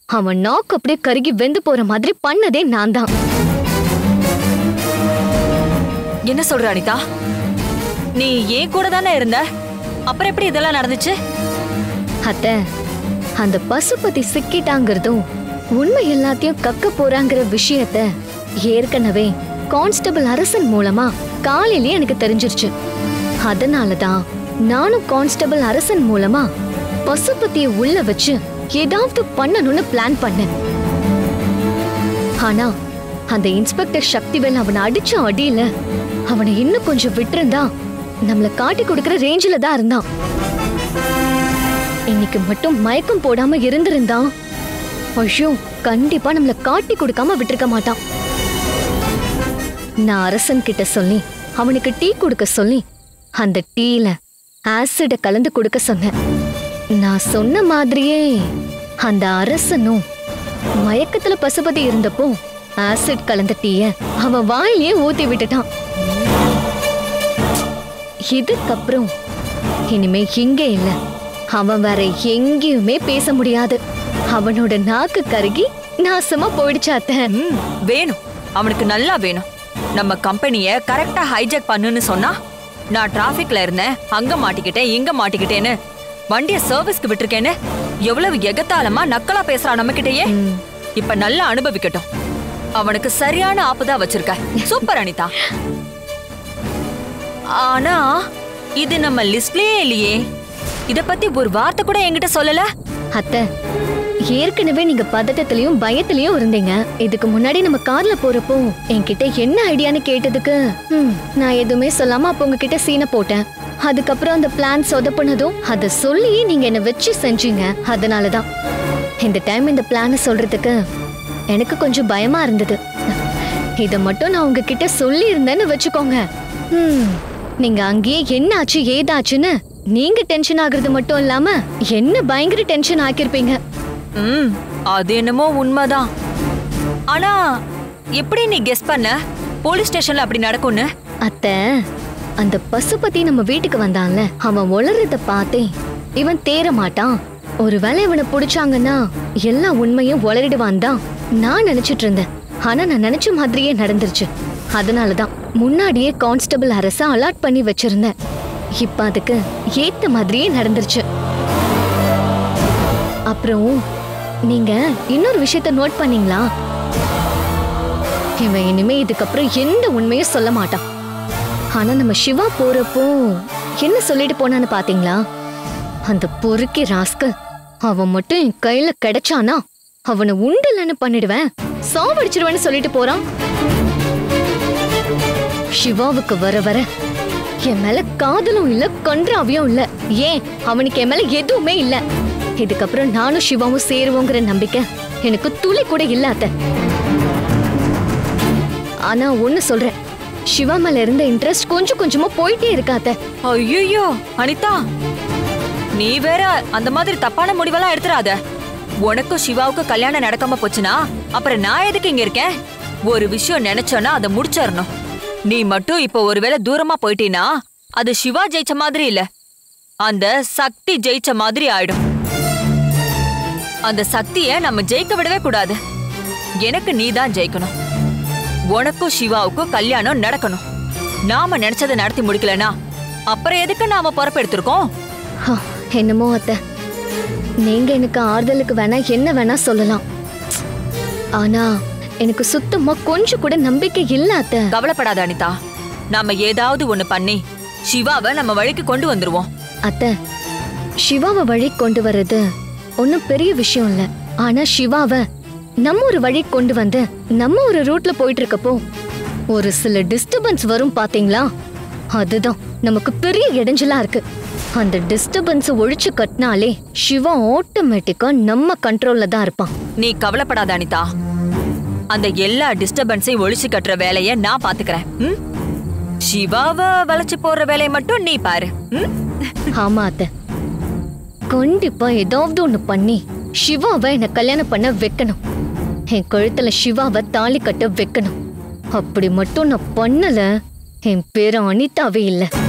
அவன் நாக்கு அப்படியே கருகி வெந்து போற மாதிரி பண்ணதே நான் தான். என்ன சொல்ற அனிதா? நீ ஏன் கூட தானே இருந்த, அப்புறம் எப்படி இதெல்லாம் நடந்துச்சு? அத்தை, அந்த பசுபதி சிக்கிட்டாங்கிறதும் உண்மை எல்லாத்தையும் கக்க போறாங்கிற விஷயத்த ஏற்கனவே கான்ஸ்டபிள் அரசன் மூலமா காலையிலே எனக்கு தெரிஞ்சிருச்சு. அதனாலதான் நானும் கான்ஸ்டபிள் அரசன் மூலமா பசுபதிய உள்ள வச்சு ஏதாவது பண்ணணும்னு பிளான் பண்ணேன். ஆனா அந்த இன்ஸ்பெக்டர் சக்திவேல் அவனை அடிச்ச அடியில அவனை இன்னும் கொஞ்சம் விட்டுருந்தா நம்மள காட்டி கொடுக்கற ரேஞ்சில தான் இருந்தான். இன்னைக்கு மட்டும் மயக்கம் போடாம இருந்திருந்தான், ஐயோ கண்டிப்பா நம்மள காட்டி கொடுக்காம விட்டுருக்க மாட்டான். நான் அரசன் கிட்ட சொல்லி அவனுக்கு டீ கொடுக்க சொல்லி அந்த டீல ஆசிட கலந்து கொடுக்க சொன்னேன். நான் சொன்ன மாதிரியே அந்த அரசனும் மயக்கத்துல பசுபதி இருந்தப்போ ஆசிட் கலந்த டீய அவன் வாயிலேயே ஊத்தி விட்டுட்டான். இதுக்கப்புறம் இனிமே இங்கே இல்ல, அவன் வேற எங்கேயுமே பேச முடியாது. அவனோட நாக்கு கருகி நாசமா போயிடுச்சாத்த. வேணும், அவனுக்கு நல்லா வேணும். நம்ம கம்பெனிய கரெக்டா ஹைஜாக் பண்ணுன்னு சொன்னா, நான் டிராபிக்ல இருந்தேன், அங்க மாட்டிக்கிட்டேன் இங்க மாட்டிக்கிட்டேன்னு வண்டிய சர்வீஸ்க்கு விட்டுருக்கேன்னு எவ்வளவு எகத்தாளமா நக்கலா பேசுறான் நம்ம கிட்டயே. இப்ப நல்லா அனுபவிக்கட்டும். அவனுக்கு சரியான ஆப்புதான் வச்சிருக்க. சூப்பர் அனிதா. ஆனா இது நம்ம லிஸ்ட்லயே இல்லையே. இத பத்தி ஒரு வார்த்தை கூட என்கிட்ட சொல்லல. அத்தை, ஏற்கனவே நீங்க பதட்டத்திலயும் பயத்திலயும் இருந்தீங்க. இதுக்கு முன்னாடி நம்ம கார்ல போறப்போ என்கிட்ட என்ன ஐடியான்னு கேட்டதுக்கு நான் எதுவுமே சொல்லாம அப்ப உங்ககிட்ட சீனை போட்டேன். அதுக்கப்புறம் அந்த பிளான் சொதப்புனதும் அதை சொல்லி நீங்க என்ன வச்சு செஞ்சீங்க. அதனாலதான் இந்த டைம் இந்த பிளான சொல்றதுக்கு எனக்கு கொஞ்சம் பயமா இருந்தது. இத மட்டும் நான் உங்ககிட்ட சொல்லி இருந்தேன்னு வச்சுக்கோங்க, நீங்க அங்கேயே என்ன ஆச்சு ஏதாச்சுன்னு நீங்க டென்ஷன் ஆகுறது மட்டும் இல்லாம என்ன பயங்கர டென்ஷன் ஆக்கிருப்பீங்க. அது என்னமோ உண்மைதான். ஆனா எப்படி நீ கெஸ் பண்ண போலீஸ் ஸ்டேஷன்ல அப்படி நடக்கும்னு? அத்தை, அந்த பசுபதி நம்ம வீட்டுக்கு வந்தான்ல, அவன் உளறத பார்த்தே இவன் தேர மாட்டான், ஒருவேளை இவனை பிடிச்சாங்கன்னா எல்லா உண்மையும் உளறிடுவான் தான் நான் நினைச்சிட்டு இருந்தேன். ஆனா நான் நினைச்ச மாதிரியே நடந்துருச்சு. அதனாலதான் முன்னாடியே கான்ஸ்டபிள் அரச அலாட் பண்ணி வச்சிருந்தேன். இப்ப அதுக்கு ஏத்த மாதிரியே நடந்துருச்சு. அப்புறம் நீங்க இன்னொரு விஷயத்த நோட் பண்ணீங்களா? இவன் இனிமே இதுக்கப்புறம் எந்த உண்மையும் சொல்ல மாட்டான். ஆனா நம்ம சிவா போறப்போ என்ன சொல்லிட்டு போனான்னு பாத்தீங்களா? அந்த பொறுக்கி ராஸ்கல் அவன் மட்டும் என் கையில கிடைச்சானா அவனை உண்டலன்னு பண்ணிடுவேன், சாவடிச்சிருவேன்னு சொல்லிட்டு போறான். சிவாவுக்கு வர வர என் மேல காதலும் இல்ல கன்றாவியும் இல்ல. ஏன் அவனுக்கு என் மேல எதுவுமே இல்ல. இதுக்கப்புறம் நானும் சிவாவும் சேருவோங்கிற நம்பிக்கை எனக்கு துளி கூட இல்லாத. ஆனா ஒண்ணு சொல்றேன், சிவா மேல இருந்த இன்ட்ரெஸ்ட் கொஞ்சம் கொஞ்சமா போயிட்டே இருக்காத. ஐயோ அனிதா, நீ வேற அந்த மாதிரி தப்பான முடிவெல்லாம் எடுத்துறாத. உனக்கும் சிவாவுக்கும் கல்யாணம் நடக்காம போச்சுனா அப்புறம் நான் எதுக்கு இங்க இருக்கேன்? ஒரு விஷயம் நினைச்சோன்னா அதை முடிச்சிடணும். நீ மட்டும் இப்ப ஒருவேளை தூரமா போயிட்டீனா அது சிவா ஜெயிச்ச மாதிரி இல்ல, அந்த சக்தி ஜெயிச்ச மாதிரி ஆயிடும். அந்த சக்திய நம்ம ஜெயிக்க விடவே கூடாது. எனக்கு நீ தான் ஜெயிக்கணும். உனக்கும் சிவாவுக்கும் கல்யாணம் நடக்கணும். நாம நினைச்சதை நடத்தி முடிக்கலனா அப்புறம் எதுக்கு நாம பொறுப்பெடுத்திருக்கோம்? என்னமோ அத்தை, நீங்க எனக்கு ஆறுதலுக்கு வேணா என்ன வேணா சொல்லலாம். ஆனா எனக்கு சுத்தமா கொஞ்சம் கூட நம்பிக்கை இல்ல அத்தை. கவலைப்படாத அனிதா, நாம ஏதாவது ஒண்ணு பண்ணி சிவாவை நம்ம வழிக்கு கொண்டு வந்துருவோம். அத்தை, சிவாவை வழி கொண்டு வர்றது ஒன்னும் பெரிய விஷயம் இல்ல. ஆனா சிவாவை நம்ம ஒரு வழி கொண்டு வந்து நம்ம ஒரு ரூட்ல போயிட்டு இருக்கப்போ ஒரு சில டிஸ்டர்பன்ஸ் வரும் பாத்தீங்களா? அதுதான் நமக்கு பெரிய இடைஞ்சலா இருக்கு. அந்த டிஸ்டர்பன்ஸ் ஒழிச்சு கட்டினாலே சிவா ஆட்டோமேட்டிக்கா நம்ம கண்ட்ரோல்ல தான் இருப்பான். நீ கவலைப்படாத அனிதா, அந்த எல்லா டிஸ்டர்பன்ஸையும் ஒழிச்சு கட்டுற வேலைய நான் பாத்துக்கிறேன். சிவாவை வளைச்சு போற வேலையை மட்டும் நீ பாரு. ஆமா அத்தை, கண்டிப்பா ஏதாவது ஒண்ணு பண்ணி சிவாவை என்ன கல்யாணம் பண்ண வைக்கணும். என் கழுத்துல சிவாவை தாலி கட்ட வைக்கணும். அப்படி மட்டும் நான் பண்ணல, என் பேரு அனிதாவே இல்ல.